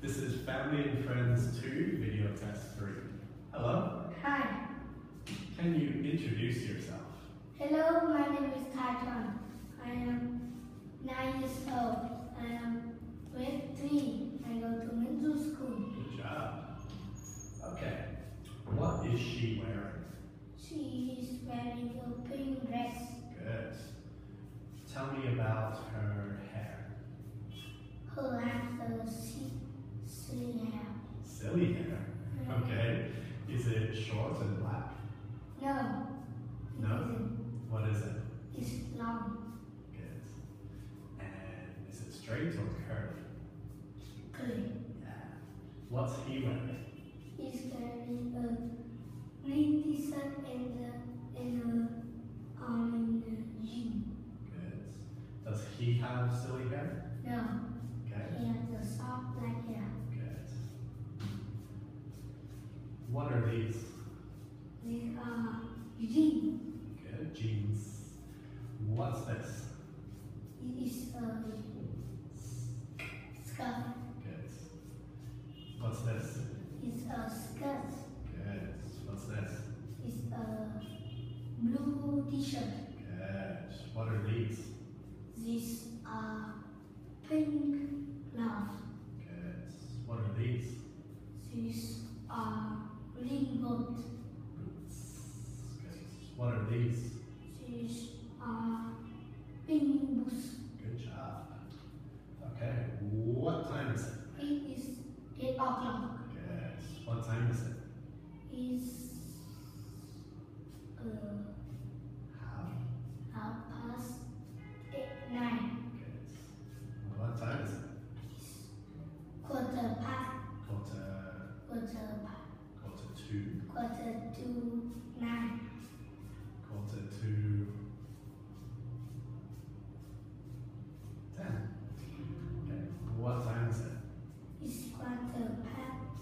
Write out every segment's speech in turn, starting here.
This is Family and Friends 2, video test 3. Hello. Hi. Can you introduce yourself? Hello, my name is Tuấn. I am 9 years old. I am grade 3. I go to middle school. Good job. Okay. What is she wearing? She is wearing a pink dress. Good. Tell me about her hair. Her has a silly hair. Silly hair? Okay. Is it short and black? No. No? It isn't. What is it? It's long. Good. And is it straight or curly? Curly. Yeah. What's he wearing? He's wearing a green t-shirt and a orange jean. Good. Does he have silly hair? No. Okay. He has a soft black hair. Good. What are these? These are jeans. Good. Jeans. What's this? It is a scarf. Good. What's this? It's a skirt. Good. What's this? It's a blue t-shirt. Good. What are these? These are pink gloves. Good. What are these? These are green boots. Boots. Good. What are these? These are pink boots. Good job. Okay. What time is it? It is 8 o'clock. Good. What time is it? It's Half. 9. Good. What time is it? Quarter past. Quarter to. Quarter to 9. Quarter to 10. Okay. What time is it? It's quarter past.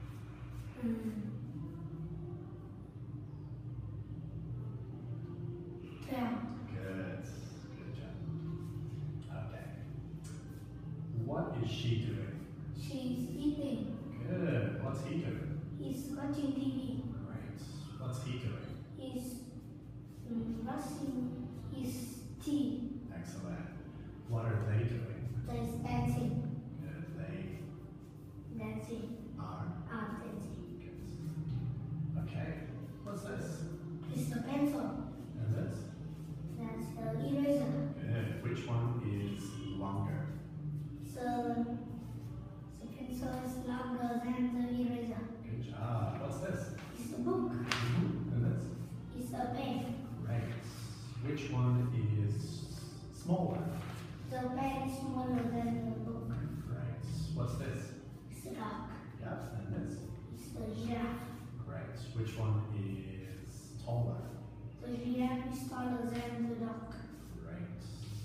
12. Good. Good job. Okay. What is she doing? She's eating. Good. What's he doing? He's watching TV. Great. What's he doing? He's brushing his teeth. Excellent. What are they doing? There's dancing. Good. They Dancing. are. Dancing. Good. Okay. What's this? It's a pencil. And this? That's the eraser. Good. Which one is longer? So the pencil is longer than the eraser. Good job. What's this? It's a book. And this? It's a pen. Great. Which one is smaller? The pen is smaller than the book. Great. What's this? It's a dog. Yep. And this? It's a giraffe. Great. Which one is taller? The giraffe is taller than the dog. Great.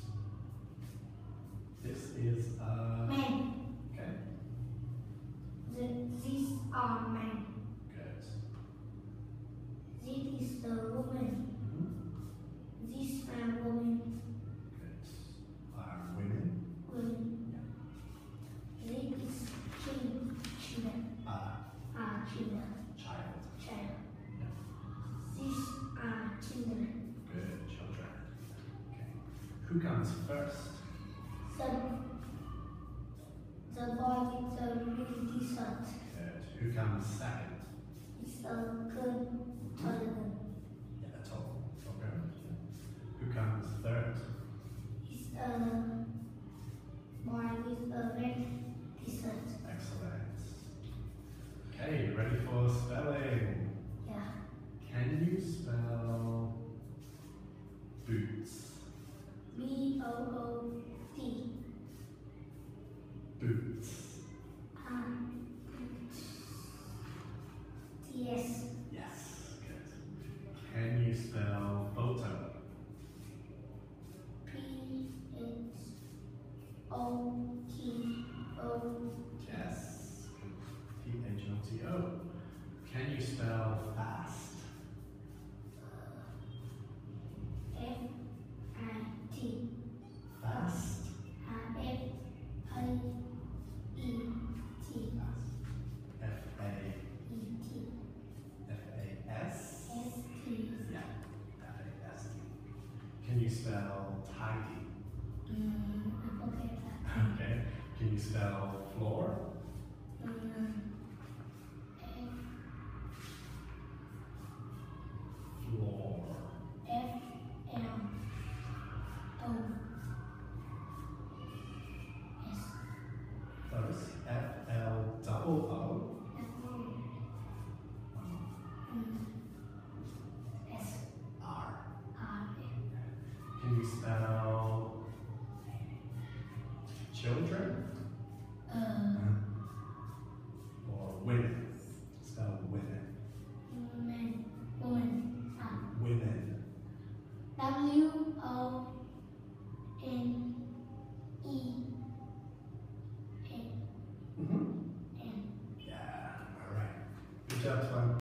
This is a... Man. Okay. These are men. Good. This is the woman. These are women. Good. Are women? Women. This is children. Children. Child. Child. These are children. Good. Children. Okay. Who comes first? The boy with the green t-shirt. Good. Who comes second? It's a good toddler. Yeah, that's all. Okay. Who comes third? It's a boy with a red t-shirt. Excellent. Okay, you ready for spelling? Yeah. Can you spell boots? B-O-O-T. Boots. Yes. Yes, good. Can you spell photo? P-H-O-T-O. Yes. P-H-O-T-O. Can you spell fast? F-I-T. Fast. F-I-E-T. spell floor? Floor. First, F-L-O-O. R. Can you spell children? Or women? Spell women. Women. W-O-N-E-N. Yeah, all right. Good job, Tuấn.